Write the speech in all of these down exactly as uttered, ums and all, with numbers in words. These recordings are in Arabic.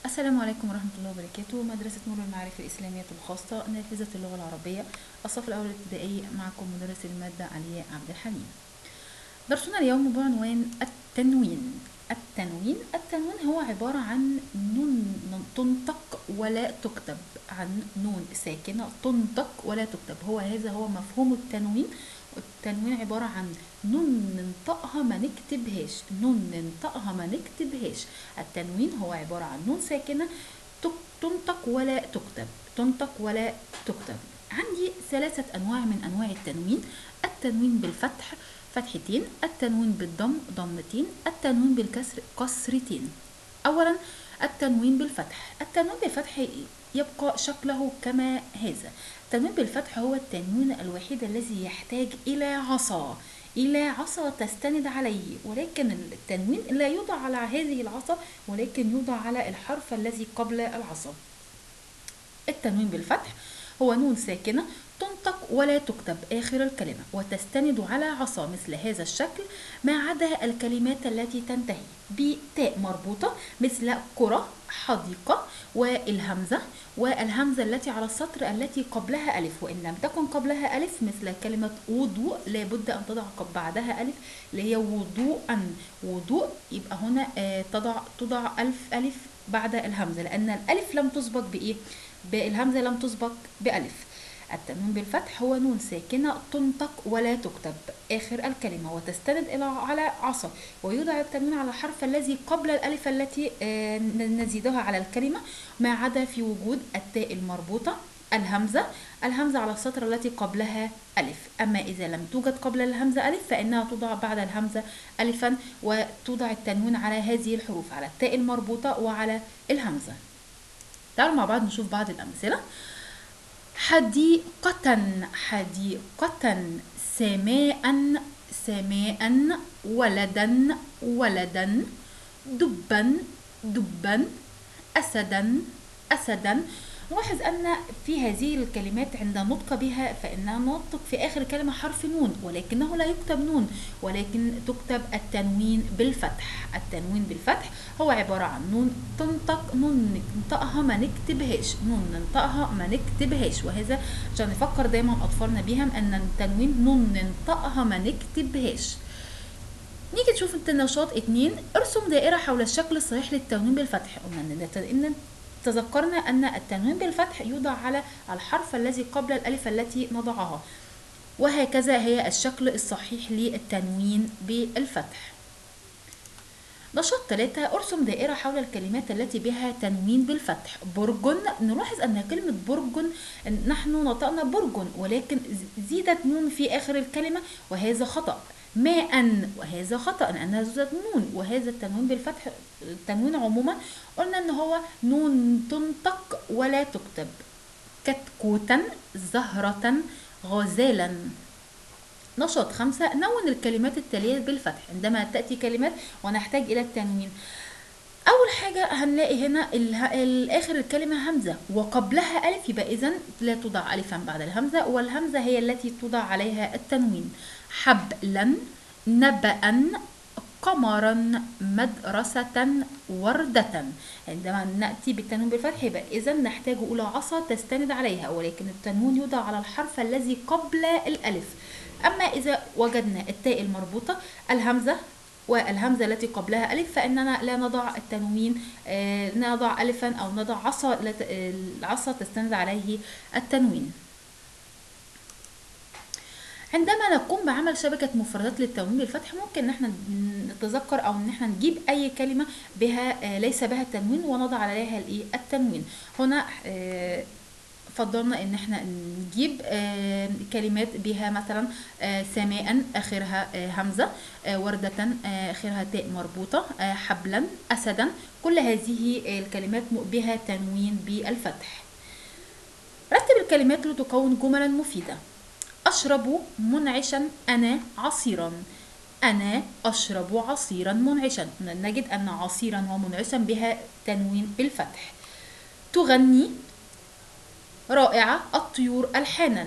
السلام عليكم ورحمة الله وبركاته. مدرسة نور المعارف الإسلامية الخاصة، نافذة اللغة العربية، الصف الأول الابتدائي. معكم مدرس المادة علياء عبد الحليم. درسنا اليوم بعنوان التنوين. التنوين التنوين هو عبارة عن نون تنطق ولا تكتب، عن نون ساكنة تنطق ولا تكتب. هو هذا هو مفهوم التنوين. التنوين عبارة عن نون ننطقها ما نكتبهاش، نون ننطقها ما نكتبهاش. التنوين هو عبارة عن نون ساكنة تنطق ولا تكتب، تنطق ولا تكتب. عندي ثلاثة أنواع من أنواع التنوين: التنوين بالفتح فتحتين، التنوين بالضم ضمتين، التنوين بالكسر كسرتين. أولا التنوين بالفتح. التنوين بالفتح يبقى شكله كما هذا. التنوين بالفتح هو التنوين الوحيد الذي يحتاج إلى عصا، إلى عصا تستند عليه، ولكن التنوين لا يوضع على هذه العصا، ولكن يوضع على الحرف الذي قبل العصا. التنوين بالفتح هو نون ساكنة تنطق ولا تكتب آخر الكلمة وتستند على عصا مثل هذا الشكل، ما عدا الكلمات التي تنتهي بتاء مربوطة مثل كرة، حديقة، والهمزة، والهمزة التي على السطر التي قبلها ألف، وإن لم تكن قبلها ألف مثل كلمة وضوء لابد أن تضع بعدها ألف، اللي هي وضوءا، وضوء، يبقى هنا تضع تضع ألف ألف بعد الهمزة، لأن الألف لم تسبق بإيه؟ بالهمزة لم تسبق بألف. التنوين بالفتح هو نون ساكنة تنطق ولا تكتب آخر الكلمة وتستند إلى على عصا، ويوضع التنوين على الحرف الذي قبل الألف التي نزيدها على الكلمة، ما عدا في وجود التاء المربوطة، الهمزة، الهمزة على السطر التي قبلها ألف. أما إذا لم توجد قبل الهمزة ألف فإنها توضع بعد الهمزة ألفا، وتوضع التنوين على هذه الحروف، على التاء المربوطة وعلى الهمزة. تعالوا مع بعض نشوف بعض الأمثلة. حديقة حديقة، سماء سماء، ولدا ولدا، دبا دبا، أسدا أسدا. نلاحظ أن في هذه الكلمات عند نطق بها فإنها نطق في آخر كلمة حرف نون، ولكنه لا يكتب نون، ولكن تكتب التنوين بالفتح. التنوين بالفتح هو عبارة عن نون تنطق، نون ننطقها ما نكتبهاش، نون ننطقها ما نكتبهاش، وهذا عشان نفكر دايما أطفالنا بهم أن التنوين نون ننطقها ما نكتبهاش. نيجي نشوف النشاط اتنين. ارسم دائرة حول الشكل الصحيح للتنوين بالفتح. قلنا ان تذكرنا أن التنوين بالفتح يوضع على الحرف الذي قبل الألف التي نضعها، وهكذا هي الشكل الصحيح للتنوين بالفتح. نشاط ثلاثة. ارسم دائرة حول الكلمات التي بها تنوين بالفتح. برج. نلاحظ أن كلمة برج نحن نطقنا برج، ولكن زيدت نون في آخر الكلمة وهذا خطأ. ماء، وهذا خطأ لأنها زادت نون، وهذا التنوين بالفتح. التنوين عموما قلنا ان هو نون تنطق ولا تكتب. كتكوتا، زهرة، غزالا. نشاط خمسة. نون الكلمات التالية بالفتح عندما تأتي كلمات ونحتاج إلى التنوين. أول حاجة هنلاقي هنا آخر الكلمة همزة وقبلها ألف، يبقى إذن لا توضع ألفا بعد الهمزة، والهمزة هي التي توضع عليها التنوين. حبلا، نبأ، قمرا، مدرسة، وردة. عندما نأتي بالتنوين بالفتح يبقى إذن نحتاج إلى عصا تستند عليها، ولكن التنوين يوضع على الحرف الذي قبل الألف. أما إذا وجدنا التاء المربوطة، الهمزة والهمزة التي قبلها ألف، فإننا لا نضع التنوين، آه نضع ألفا أو نضع عصا، العصا تستند عليه التنوين. عندما نقوم بعمل شبكة مفردات للتنوين بالفتح ممكن ان احنا نتذكر او ان احنا نجيب اي كلمة بها ليس بها تنوين ونضع عليها الايه التنوين. هنا فضلنا ان احنا نجيب كلمات بها مثلا سماء اخرها همزة، وردة اخرها تاء مربوطة، حبلا، اسدا، كل هذه الكلمات بها تنوين بالفتح. رتب الكلمات لتكون جملا مفيدة. أشرب منعشا أنا عصيرا. أنا أشرب عصيرا منعشا. نجد أن عصيرا ومنعشا بها تنوين بالفتح. تغني رائعة الطيور ألحانا.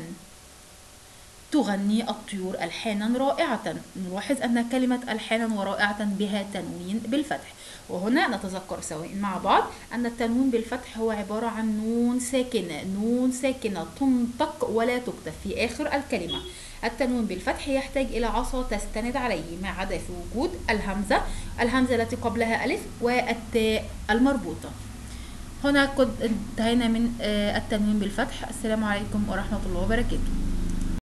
تغني الطيور ألحانا رائعة. نلاحظ أن كلمة ألحانا ورائعة بها تنوين بالفتح. وهنا نتذكر سوا مع بعض أن التنوين بالفتح هو عبارة عن نون ساكنة، نون ساكنة تنطق ولا تكتب في آخر الكلمة. التنوين بالفتح يحتاج إلى عصا تستند عليه ما عدا في وجود الهمزة، الهمزة التي قبلها ألف والتاء المربوطة. هنا قد انتهينا من التنوين بالفتح. السلام عليكم ورحمة الله وبركاته.